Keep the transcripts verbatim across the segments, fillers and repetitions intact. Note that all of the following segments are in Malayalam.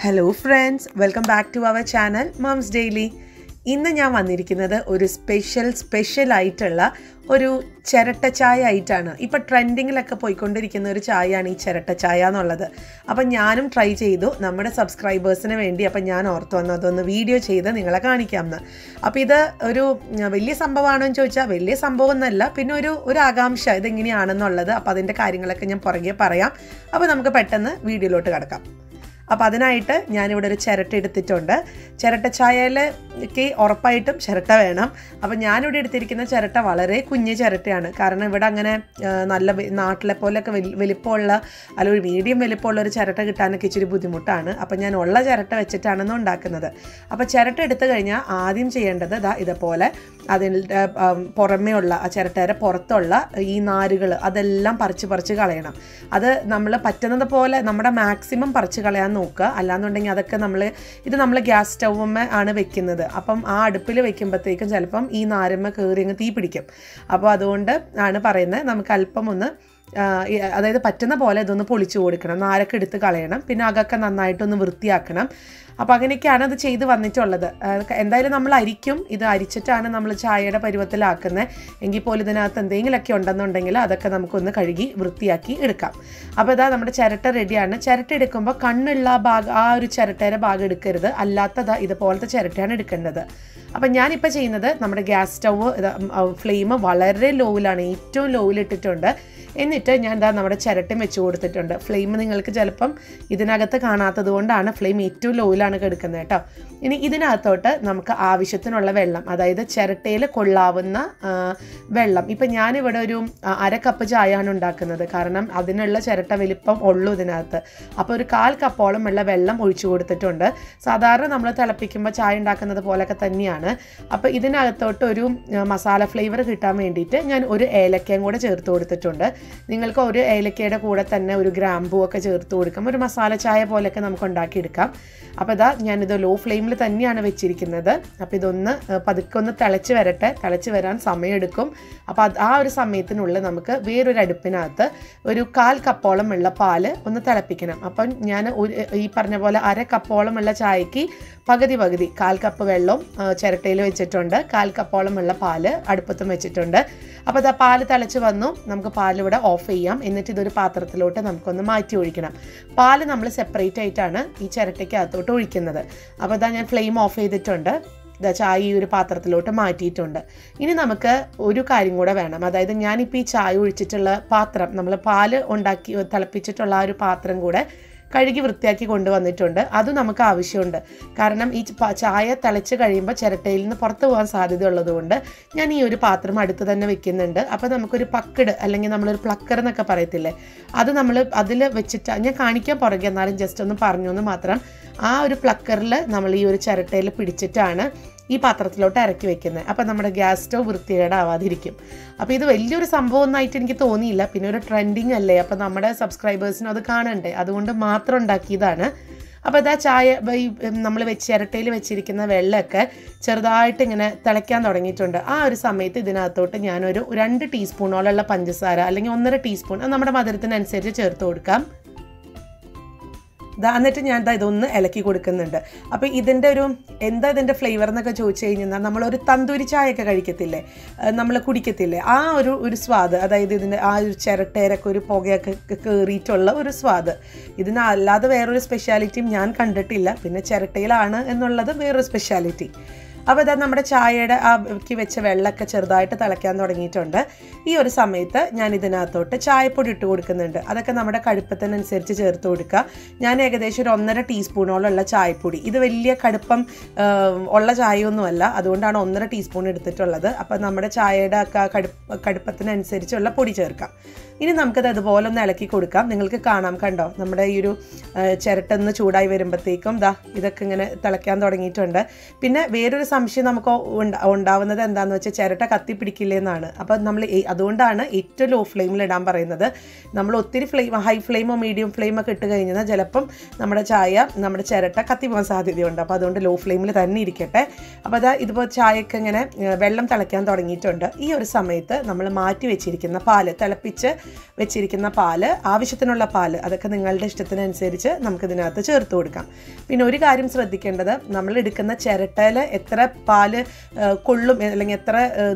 Hello friends, welcome back to our channel Moms Daily. ഇന്ന് ഞാൻ വന്നിരിക്കുന്നത് ഒരു സ്പെഷ്യൽ സ്പെഷ്യൽ ആയിട്ടുള്ള ഒരു ചിരട്ട ചായ ആയിട്ടാണ്. ഇപ്പോൾ ട്രെൻഡിങ്ങിലൊക്കെ പോയിക്കൊണ്ടിരിക്കുന്ന ഒരു ചായയാണ് ഈ ചിരട്ട ചായ എന്നുള്ളത്. അപ്പം ഞാനും ട്രൈ ചെയ്തു നമ്മുടെ സബ്സ്ക്രൈബേഴ്സിന് വേണ്ടി. അപ്പം ഞാൻ ഓർത്തു വന്നു അതൊന്ന് വീഡിയോ ചെയ്ത് നിങ്ങളെ കാണിക്കാമെന്ന്. അപ്പോൾ ഇത് ഒരു വലിയ സംഭവമാണോ എന്ന് ചോദിച്ചാൽ വലിയ സംഭവം ഒന്നല്ല, പിന്നെ ഒരു ഒരു ആകാംക്ഷ ഇതെങ്ങനെയാണെന്നുള്ളത്. അപ്പോൾ അതിൻ്റെ കാര്യങ്ങളൊക്കെ ഞാൻ പുറകെ പറയാം. അപ്പോൾ നമുക്ക് പെട്ടെന്ന് വീഡിയോയിലോട്ട് കിടക്കാം. അപ്പോൾ അതിനായിട്ട് ഞാനിവിടെ ഒരു ചിരട്ട എടുത്തിട്ടുണ്ട്. ചിരട്ട ചായയിലേക്ക് ഉറപ്പായിട്ടും ചിരട്ട വേണം. അപ്പോൾ ഞാനിവിടെ എടുത്തിരിക്കുന്ന ചിരട്ട വളരെ കുഞ്ഞ് ചിരട്ടയാണ്. കാരണം ഇവിടെ അങ്ങനെ നല്ല നാട്ടിലെ പോലെയൊക്കെ വലി വലിപ്പമുള്ള അല്ല ഒരു മീഡിയം വലിപ്പമുള്ള ഒരു ചിരട്ട കിട്ടാനൊക്കെ ഇച്ചിരി ബുദ്ധിമുട്ടാണ്. അപ്പോൾ ഞാൻ ഉള്ള ചിരട്ട വെച്ചിട്ടാണെന്ന് ഉണ്ടാക്കുന്നത്. അപ്പോൾ ചിരട്ട എടുത്തു കഴിഞ്ഞാൽ ആദ്യം ചെയ്യേണ്ടത് ഇതാ ഇതുപോലെ അതിൻ്റെ പുറമേ ഉള്ള ആ ചിരട്ടയുടെ പുറത്തുള്ള ഈ നാരുകൾ അതെല്ലാം പറിച്ച് പറിച്ച് കളയണം. അത് നമ്മൾ പറ്റുന്നത് പോലെ നമ്മുടെ മാക്സിമം പറിച്ച് കളയാൻ നോക്കുക. അല്ലാന്നുണ്ടെങ്കിൽ അതൊക്കെ നമ്മൾ ഇത് നമ്മൾ ഗ്യാസ് സ്റ്റൗമ്മ ആണ് വെക്കുന്നത്. അപ്പം ആ അടുപ്പിൽ വെക്കുമ്പോഴത്തേക്കും ചിലപ്പം ഈ നാരമ്മ കയറി അങ്ങ് തീ പിടിക്കും. അപ്പോൾ അതുകൊണ്ട് ആണ് പറയുന്നത് നമുക്ക് അല്പം ഒന്ന് അതായത് പറ്റുന്ന പോലെ ഇതൊന്ന് പൊളിച്ചു കൊടുക്കണം, നാരൊക്കെ എടുത്ത് കളയണം, പിന്നെ അകൊക്കെ നന്നായിട്ടൊന്ന് വൃത്തിയാക്കണം. അപ്പോൾ അങ്ങനെയൊക്കെയാണ് അത് ചെയ്ത് വന്നിട്ടുള്ളത്. എന്തായാലും നമ്മൾ അരിക്കും, ഇത് അരിച്ചിട്ടാണ് നമ്മൾ ചായയുടെ പരുവത്തിലാക്കുന്നത്. എങ്കിൽ പോലും ഇതിനകത്ത് എന്തെങ്കിലുമൊക്കെ ഉണ്ടെന്നുണ്ടെങ്കിൽ അതൊക്കെ നമുക്കൊന്ന് കഴുകി വൃത്തിയാക്കി എടുക്കാം. അപ്പോൾ ഇതാ നമ്മുടെ ചിരട്ട റെഡിയാണ്. ചിരട്ട എടുക്കുമ്പോൾ കണ്ണുള്ള ഭാഗം ആ ഒരു ചിരട്ടയുടെ ഭാഗം എടുക്കരുത്, അല്ലാത്തതാ ഇതുപോലത്തെ ചിരട്ടയാണ് എടുക്കേണ്ടത്. അപ്പം ഞാനിപ്പോൾ ചെയ്യുന്നത് നമ്മുടെ ഗ്യാസ് സ്റ്റൗവ് ഫ്ലെയിം വളരെ ലോയിലാണ്, ഏറ്റവും ലോയിലിട്ടിട്ടുണ്ട്. എന്നിട്ട് ഞാൻ എന്താ നമ്മുടെ ചിരട്ടയും വെച്ച് കൊടുത്തിട്ടുണ്ട്. ഫ്ലെയിം നിങ്ങൾക്ക് ചിലപ്പം ഇതിനകത്ത് കാണാത്തത് കൊണ്ടാണ് ഫ്ലെയിം ഏറ്റവും ലോയിലാണ് കിടക്കുന്നത് കേട്ടോ. ഇനി ഇതിനകത്തോട്ട് നമുക്ക് ആവശ്യത്തിനുള്ള വെള്ളം, അതായത് ചിരട്ടയിൽ കൊള്ളാവുന്ന വെള്ളം. ഇപ്പം ഞാനിവിടെ ഒരു അര കപ്പ് ചായയാണ് ഉണ്ടാക്കുന്നത്, കാരണം അതിനുള്ള ചിരട്ട വലിപ്പം ഉള്ളൂ ഇതിനകത്ത്. അപ്പോൾ ഒരു കാൽ കപ്പോളം ഉള്ള വെള്ളം ഒഴിച്ചു കൊടുത്തിട്ടുണ്ട്. സാധാരണ നമ്മൾ തിളപ്പിക്കുമ്പോൾ ചായ ഉണ്ടാക്കുന്നത് പോലെയൊക്കെ തന്നെയാണ്. അപ്പോൾ ഇതിനകത്തോട്ട് ഒരു മസാല ഫ്ലേവർ കിട്ടാൻ വേണ്ടിയിട്ട് ഞാൻ ഒരു ഏലക്കയും കൂടെ ചേർത്ത് കൊടുത്തിട്ടുണ്ട്. നിങ്ങൾക്ക് ഒരു ഏലക്കയുടെ കൂടെ തന്നെ ഒരു ഗ്രാമ്പൂ ഒക്കെ ചേർത്ത് കൊടുക്കാം, ഒരു മസാല ചായ പോലെയൊക്കെ നമുക്ക് ഉണ്ടാക്കിയെടുക്കാം. അപ്പോൾ ഇതാ ഞാനിത് ലോ ഫ്ലെയിമിൽ തന്നെയാണ് വെച്ചിരിക്കുന്നത്. അപ്പോൾ ഇതൊന്ന് പതുക്കെ ഒന്ന് തിളച്ച് വരട്ടെ. തിളച്ച് വരാൻ സമയമെടുക്കും. അപ്പോൾ അത് ആ ഒരു സമയത്തിനുള്ളിൽ നമുക്ക് വേറൊരു അടുപ്പിനകത്ത് ഒരു കാൽ കപ്പോളം ഉള്ള പാല് ഒന്ന് തിളപ്പിക്കണം. അപ്പം ഞാൻ ഒരു ഈ പറഞ്ഞ പോലെ അര കപ്പോളം ഉള്ള ചായക്ക് പകുതി പകുതി കാൽ കപ്പ് വെള്ളവും ചിരട്ടയിൽ വെച്ചിട്ടുണ്ട്, കാൽ കപ്പോളം ഉള്ള പാല് അടുപ്പത്തും വെച്ചിട്ടുണ്ട്. അപ്പോൾ ഇതാ പാല് തിളച്ച് വന്നു. നമുക്ക് പാലിവിടെ ഓഫ് ചെയ്യാം. എന്നിട്ട് ഇതൊരു പാത്രത്തിലോട്ട് നമുക്കൊന്ന് മാറ്റി ഒഴിക്കണം. പാല് നമ്മൾ സെപ്പറേറ്റ് ആയിട്ടാണ് ഈ ചിരട്ടയ്ക്കകത്തോട്ട് ഒഴിക്കുന്നത്. അപ്പോൾ ഇതാ ഞാൻ ഫ്ലെയിം ഓഫ് ചെയ്തിട്ടുണ്ട്. ഇതാ ചായ ഈ ഒരു പാത്രത്തിലോട്ട് മാറ്റിയിട്ടുണ്ട്. ഇനി നമുക്ക് ഒരു കാര്യം കൂടെ വേണം. അതായത് ഞാനിപ്പോൾ ഈ ചായ ഒഴിച്ചിട്ടുള്ള പാത്രം, നമ്മൾ പാല് ഉണ്ടാക്കി തിളപ്പിച്ചിട്ടുള്ള ആ ഒരു പാത്രം കൂടെ കഴുകി വൃത്തിയാക്കി കൊണ്ടുവന്നിട്ടുണ്ട്. അതും നമുക്ക് ആവശ്യമുണ്ട്. കാരണം ഈ ചായ തിളച്ച് കഴിയുമ്പോൾ ചിരട്ടയിൽ നിന്ന് പുറത്ത് പോകാൻ സാധ്യത ഉള്ളതുകൊണ്ട് ഞാൻ ഈ ഒരു പാത്രം അടുത്ത് തന്നെ വെക്കുന്നുണ്ട്. അപ്പോൾ നമുക്കൊരു പക്കട് അല്ലെങ്കിൽ നമ്മളൊരു പ്ലക്കർ എന്നൊക്കെ പറയത്തില്ലേ, അത് നമ്മൾ അതിൽ വെച്ചിട്ട് ഞാൻ കാണിക്കാൻ പുറകെ എന്നാലും ജസ്റ്റ് ഒന്ന് പറഞ്ഞു എന്ന് മാത്രം. ആ ഒരു പ്ലക്കറിൽ നമ്മൾ ഈ ഒരു ചിരട്ടയിൽ പിടിച്ചിട്ടാണ് ഈ പാത്രത്തിലോട്ട് ഇറക്കി വെക്കുന്നത്. അപ്പോൾ നമ്മുടെ ഗ്യാസ് സ്റ്റവ് വൃത്തികേടാവാതിരിക്കും. അപ്പോൾ ഇത് വലിയൊരു സംഭവം ഒന്നായിട്ട് എനിക്ക് തോന്നിയില്ല. പിന്നെ ഒരു ട്രെൻഡിങ് അല്ലേ, അപ്പോൾ നമ്മുടെ സബ്സ്ക്രൈബേഴ്സിനും അത് കാണണ്ടേ, അതുകൊണ്ട് മാത്രം ഉണ്ടാക്കിയതാണ്. അപ്പോൾ ഇതാ ചായ ഈ നമ്മൾ വെച്ച് ചിരട്ടയിൽ വെച്ചിരിക്കുന്ന വെള്ളമൊക്കെ ചെറുതായിട്ട് ഇങ്ങനെ തിളയ്ക്കാൻ തുടങ്ങിയിട്ടുണ്ട്. ആ ഒരു സമയത്ത് ഇതിനകത്തോട്ട് ഞാനൊരു രണ്ട് ടീസ്പൂണോളമുള്ള പഞ്ചസാര അല്ലെങ്കിൽ ഒന്നര ടീസ്പൂൺ നമ്മുടെ മധുരത്തിനനുസരിച്ച് ചേർത്ത് കൊടുക്കാം. ഇതാ എന്നിട്ട് ഞാൻ ഇതാ ഇതൊന്ന് ഇളക്കി കൊടുക്കുന്നുണ്ട്. അപ്പോൾ ഇതിൻ്റെ ഒരു എന്താ ഇതിൻ്റെ ഫ്ലേവർ എന്നൊക്കെ ചോദിച്ചു കഴിഞ്ഞാൽ നമ്മളൊരു തന്തൂരി ചായയൊക്കെ കഴിക്കത്തില്ലേ, നമ്മൾ കുടിക്കത്തില്ലേ, ആ ഒരു ഒരു സ്വാദ്. അതായത് ഇതിൻ്റെ ആ ഒരു ചിരട്ടയിലൊക്കെ ഒരു പുകയൊക്കെ കയറിയിട്ടുള്ള ഒരു സ്വാദ്. ഇതിനല്ലാതെ വേറൊരു സ്പെഷ്യാലിറ്റിയും ഞാൻ കണ്ടിട്ടില്ല. പിന്നെ ചിരട്ടയിലാണ് എന്നുള്ളത് വേറൊരു സ്പെഷ്യാലിറ്റി. അപ്പോൾ ഇതാ നമ്മുടെ ചായയുടെ ആക്കി വെച്ച വെള്ളമൊക്കെ ചെറുതായിട്ട് തിളയ്ക്കാൻ തുടങ്ങിയിട്ടുണ്ട്. ഈ ഒരു സമയത്ത് ഞാൻ ഇതിനകത്തോട്ട് ചായപ്പൊടി ഇട്ട് കൊടുക്കുന്നുണ്ട്. അതൊക്കെ നമ്മുടെ കടുപ്പത്തിനനുസരിച്ച് ചേർത്ത് കൊടുക്കുക. ഞാൻ ഏകദേശം ഒരു ഒന്നര ടീസ്പൂണോളമുള്ള ചായപ്പൊടി, ഇത് വലിയ കടുപ്പം ഉള്ള ചായയൊന്നുമല്ല, അതുകൊണ്ടാണ് ഒന്നര ടീസ്പൂൺ എടുത്തിട്ടുള്ളത്. അപ്പോൾ നമ്മുടെ ചായയുടെ ഒക്കെ കടുപ്പ കടുപ്പത്തിനനുസരിച്ചുള്ള പൊടി ചേർക്കാം. ഇനി നമുക്കത് അതുപോലെ ഒന്ന് ഇളക്കി കൊടുക്കാം. നിങ്ങൾക്ക് കാണാം, കണ്ടോ, നമ്മുടെ ഈ ഒരു ചിരട്ടൊന്ന് ചൂടായി വരുമ്പോഴത്തേക്കും ദാ ഇതൊക്കെ ഇങ്ങനെ തിളയ്ക്കാൻ തുടങ്ങിയിട്ടുണ്ട്. പിന്നെ വേറൊരു സംശയം നമുക്ക് ഉണ്ടാവുന്നത് എന്താണെന്ന് വെച്ചാൽ ചിരട്ട കത്തിപ്പിടിക്കില്ലെന്നാണ്. അപ്പോൾ നമ്മൾ അതുകൊണ്ടാണ് ഏറ്റവും ലോ ഫ്ലെയിമിൽ ഇടാൻ പറയുന്നത്. നമ്മൾ ഒത്തിരി ഫ്ലെയിം ഹൈ ഫ്ലെയിമോ മീഡിയം ഫ്ലെയിമോ ഒക്കെ ഇട്ട് കഴിഞ്ഞാൽ ചിലപ്പം നമ്മുടെ ചായ നമ്മുടെ ചിരട്ട കത്തിപ്പോകാൻ സാധ്യതയുണ്ട്. അപ്പോൾ അതുകൊണ്ട് ലോ ഫ്ലെയിമിൽ തന്നെ ഇരിക്കട്ടെ. അപ്പോൾ അതാ ഇതിപ്പോൾ ചായയൊക്കെ ഇങ്ങനെ വെള്ളം തിളയ്ക്കാൻ തുടങ്ങിയിട്ടുണ്ട്. ഈ ഒരു സമയത്ത് നമ്മൾ മാറ്റി വെച്ചിരിക്കുന്ന പാല്, തിളപ്പിച്ച് വെച്ചിരിക്കുന്ന പാല്, ആവശ്യത്തിനുള്ള പാല്, അതൊക്കെ നിങ്ങളുടെ ഇഷ്ടത്തിനനുസരിച്ച് നമുക്കിതിനകത്ത് ചേർത്ത് കൊടുക്കാം. പിന്നെ ഒരു കാര്യം ശ്രദ്ധിക്കേണ്ടത്, നമ്മൾ എടുക്കുന്ന ചിരട്ടയിൽ എത്ര പാല് കൊള്ളും അല്ലെങ്കിൽ എത്ര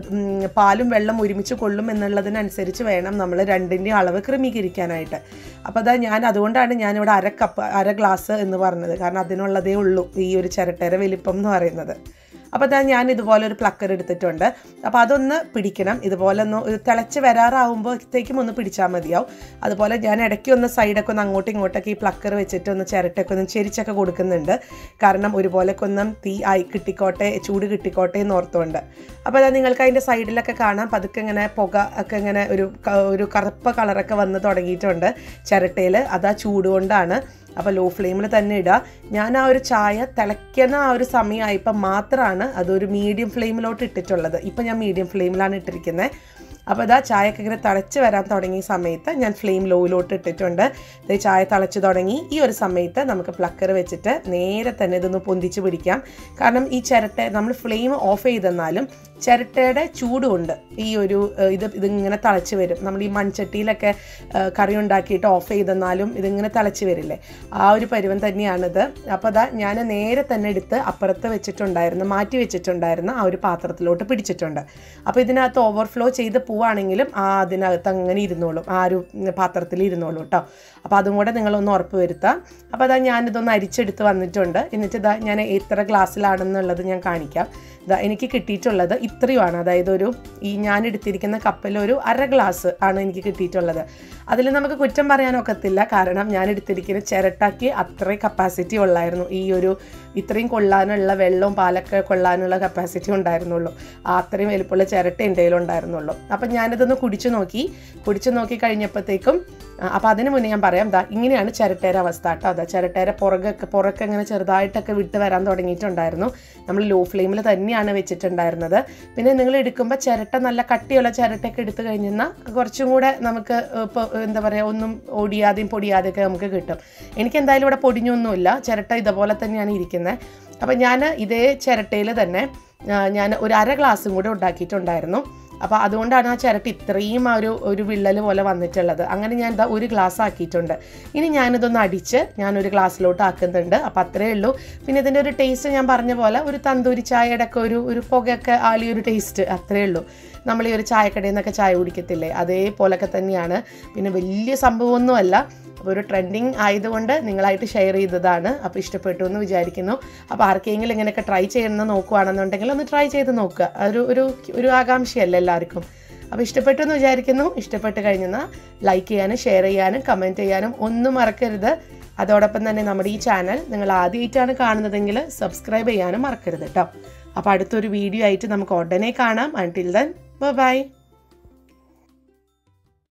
പാലും വെള്ളം ഒരുമിച്ച് കൊള്ളും എന്നുള്ളതിനനുസരിച്ച് വേണം നമ്മൾ രണ്ടിൻ്റെ അളവ് ക്രമീകരിക്കാനായിട്ട്. അപ്പോൾ അതാ ഞാൻ അതുകൊണ്ടാണ് ഞാനിവിടെ അര കപ്പ് അര ഗ്ലാസ് എന്ന് പറഞ്ഞത്. കാരണം അതിനുള്ളതേ ഉള്ളൂ ഈ ഒരു ചിരട്ടയുടെ വലിപ്പം എന്ന് പറയുന്നത്. അപ്പോൾ അതാ ഞാൻ ഇതുപോലെ ഒരു പ്ലക്കർ എടുത്തിട്ടുണ്ട്. അപ്പോൾ അതൊന്ന് പിടിക്കണം. ഇതുപോലെ ഒന്ന് തിളച്ച് വരാറാവുമ്പോഴത്തേക്കും ഒന്ന് പിടിച്ചാൽ മതിയാവും. അതുപോലെ ഞാൻ ഇടയ്ക്ക് ഒന്ന് സൈഡൊക്കെ ഒന്ന് അങ്ങോട്ടും ഇങ്ങോട്ടൊക്കെ ഈ പ്ലക്കർ വെച്ചിട്ട് ഒന്ന് ചിരട്ടയൊക്കെ ഒന്ന് ചെരിച്ചൊക്കെ കൊടുക്കുന്നുണ്ട്. കാരണം ഒരുപോലൊക്കെ ഒന്നും തീ ആയി കിട്ടിക്കോട്ടെ, ചൂട് കിട്ടിക്കോട്ടെ എന്ന് ഓർത്തുകൊണ്ട്. അപ്പോൾ അതാ നിങ്ങൾക്ക് അതിൻ്റെ സൈഡിലൊക്കെ കാണാം പതുക്കെ ഇങ്ങനെ പുക ഒക്കെ ഇങ്ങനെ ഒരു ഒരു കറുപ്പ് കളറൊക്കെ വന്ന് തുടങ്ങിയിട്ടുണ്ട് ചിരട്ടയിൽ. അതാ ചൂട് കൊണ്ടാണ്. അപ്പോൾ ലോ ഫ്ലെയിമിൽ തന്നെ ഇടുക. ഞാൻ ആ ഒരു ചായ തിളയ്ക്കുന്ന ആ ഒരു സമയമായപ്പോൾ മാത്രമാണ് അതൊരു മീഡിയം ഫ്ലെയിമിലോട്ട് ഇട്ടിട്ടുള്ളത്. ഇപ്പം ഞാൻ മീഡിയം ഫ്ലെയിമിലാണ് ഇട്ടിരിക്കുന്നത്. അപ്പോൾ ഇതാ ചായയൊക്കെ ഇങ്ങനെ തിളച്ച് വരാൻ തുടങ്ങിയ സമയത്ത് ഞാൻ ഫ്ലെയിം ലോയിലോട്ട് ഇട്ടിട്ടുണ്ട്. ഇത് ചായ തിളച്ച് തുടങ്ങി. ഈ ഒരു സമയത്ത് നമുക്ക് പ്ലക്കർ വെച്ചിട്ട് നേരെ തന്നെ ഇതൊന്ന് പൊന്തിച്ച് പിടിക്കാം. കാരണം ഈ ചിരട്ട നമ്മൾ ഫ്ലെയിം ഓഫ് ചെയ്തെന്നാലും ചിരട്ടയുടെ ചൂട് കൊണ്ട് ഈ ഒരു ഇത് ഇതിങ്ങനെ തിളച്ച് വരും. നമ്മൾ ഈ മൺചട്ടിയിലൊക്കെ കറി ഉണ്ടാക്കിയിട്ട് ഓഫ് ചെയ്തെന്നാലും ഇതിങ്ങനെ തിളച്ച് വരില്ലേ, ആ ഒരു പരുവം തന്നെയാണിത്. അപ്പോൾ അതാ ഞാൻ നേരെ തന്നെ എടുത്ത് അപ്പുറത്ത് വെച്ചിട്ടുണ്ടായിരുന്നു, മാറ്റി വെച്ചിട്ടുണ്ടായിരുന്ന ആ ഒരു പാത്രത്തിലോട്ട് പിടിച്ചിട്ടുണ്ട്. അപ്പോൾ ഇതിനകത്ത് ഓവർഫ്ലോ ചെയ്ത് പോവുകയാണെങ്കിലും ആ അതിനകത്ത് അങ്ങനെ ഇരുന്നോളും, ആ ഒരു പാത്രത്തിൽ ഇരുന്നോളൂ കേട്ടോ. അപ്പോൾ അതും കൂടെ നിങ്ങളൊന്ന് ഉറപ്പ് വരുത്താം. അപ്പോൾ അതാ ഞാനിതൊന്ന് അരിച്ചെടുത്ത് വന്നിട്ടുണ്ട്. എന്നിട്ട് ഇതാ ഞാൻ എത്ര ഗ്ലാസ്സിലാണെന്നുള്ളത് ഞാൻ കാണിക്കാം. ഇതാ എനിക്ക് കിട്ടിയിട്ടുള്ളത് ഇത്രയുമാണ്. അതായത് ഒരു ഈ ഞാൻ എടുത്തിരിക്കുന്ന കപ്പിൽ ഒരു അര ഗ്ലാസ് ആണ് എനിക്ക് കിട്ടിയിട്ടുള്ളത്. അതിൽ നമുക്ക് കുറ്റം പറയാനൊക്കത്തില്ല. കാരണം ഞാൻ എടുത്തിരിക്കുന്ന ചിരട്ടാക്കി അത്രയും കപ്പാസിറ്റി ഉള്ളായിരുന്നു. ഈ ഒരു ഇത്രയും കൊള്ളാനുള്ള വെള്ളവും പാലൊക്കെ കൊള്ളാനുള്ള കപ്പാസിറ്റി ഉണ്ടായിരുന്നുള്ളൂ. ആ അത്രയും വലുപ്പമുള്ള ചിരട്ട എൻ്റെ കയ്യിലുണ്ടായിരുന്നുള്ളൂ. അപ്പം ഞാനിതൊന്ന് കുടിച്ചു നോക്കി കുടിച്ചു നോക്കി കഴിഞ്ഞപ്പോഴത്തേക്കും അപ്പോൾ അതിന് മുന്നേ ഞാൻ പറയാം, ദാ ഇങ്ങനെയാണ് ചിരട്ടയുടെ അവസ്ഥ കേട്ടോ. അതാ ചിരട്ടയുടെ പുറകൊക്കെ പുറക്കെ ഇങ്ങനെ ചെറുതായിട്ടൊക്കെ വിട്ട് വരാൻ തുടങ്ങിയിട്ടുണ്ടായിരുന്നു. നമ്മൾ ലോ ഫ്ലെയിമിൽ തന്നെയാണ് വെച്ചിട്ടുണ്ടായിരുന്നത്. പിന്നെ നിങ്ങൾ എടുക്കുമ്പോൾ ചിരട്ട നല്ല കട്ടിയുള്ള ചിരട്ടയൊക്കെ എടുത്തു കഴിഞ്ഞാൽ കുറച്ചും കൂടെ നമുക്ക് ഇപ്പോൾ എന്താ പറയുക, ഒന്നും ഓടിയാതെയും പൊടിയാതെയൊക്കെ നമുക്ക് കിട്ടും. എനിക്ക് എന്തായാലും ഇവിടെ പൊടിഞ്ഞൊന്നുമില്ല, ചിരട്ട ഇതുപോലെ തന്നെയാണ് ഇരിക്കുന്നത്. അപ്പം ഞാൻ ഇതേ ചിരട്ടയിൽ തന്നെ ഞാൻ ഒരു അര ഗ്ലാസും കൂടെ ഉണ്ടാക്കിയിട്ടുണ്ടായിരുന്നു. അപ്പോൾ അതുകൊണ്ടാണ് ആ ചിരട്ട ഇത്രയും ആ ഒരു ഒരു വിള്ളൽ പോലെ വന്നിട്ടുള്ളത്. അങ്ങനെ ഞാൻ ഇതാ ഒരു ഗ്ലാസ് ആക്കിയിട്ടുണ്ട്. ഇനി ഞാനിതൊന്ന് അടിച്ച് ഞാനൊരു ഗ്ലാസ്സിലോട്ട് ആക്കുന്നുണ്ട്. അപ്പോൾ അത്രയേ ഉള്ളൂ. പിന്നെ ഇതിൻ്റെ ഒരു ടേസ്റ്റ് ഞാൻ പറഞ്ഞ പോലെ ഒരു തന്തൂരി ചായയുടെ ഒക്കെ ഒരു ഒരു പുകയൊക്കെ ആളിയൊരു ടേസ്റ്റ്, അത്രയേ ഉള്ളൂ. നമ്മൾ ഈ ഒരു ചായക്കടയിൽ നിന്നൊക്കെ ചായ കുടിക്കത്തില്ലേ, അതേപോലൊക്കെ തന്നെയാണ്. പിന്നെ വലിയ സംഭവമൊന്നുമല്ല. അപ്പോൾ ഒരു ട്രെൻഡിങ് ആയതുകൊണ്ട് നിങ്ങളായിട്ട് ഷെയർ ചെയ്തതാണ്. അപ്പോൾ ഇഷ്ടപ്പെട്ടു എന്ന് വിചാരിക്കുന്നു. അപ്പോൾ ആർക്കെങ്കിലും ഇങ്ങനെയൊക്കെ ട്രൈ ചെയ്യണമെന്ന് നോക്കുകയാണെന്നുണ്ടെങ്കിൽ ഒന്ന് ട്രൈ ചെയ്ത് നോക്കുക. ഒരു ഒരു ഒരു ആകാംക്ഷയല്ല എല്ലാവർക്കും. അപ്പോൾ ഇഷ്ടപ്പെട്ടു എന്ന് വിചാരിക്കുന്നു. ഇഷ്ടപ്പെട്ട് കഴിഞ്ഞാൽ ലൈക്ക് ചെയ്യാനും ഷെയർ ചെയ്യാനും കമൻറ്റ് ചെയ്യാനും ഒന്നും മറക്കരുത്. അതോടൊപ്പം തന്നെ നമ്മുടെ ഈ ചാനൽ നിങ്ങൾ ആദ്യമായിട്ടാണ് കാണുന്നതെങ്കിൽ സബ്സ്ക്രൈബ് ചെയ്യാനും മറക്കരുത് കേട്ടോ. അപ്പോൾ അടുത്തൊരു വീഡിയോ ആയിട്ട് നമുക്ക് ഉടനെ കാണാം. Until then by.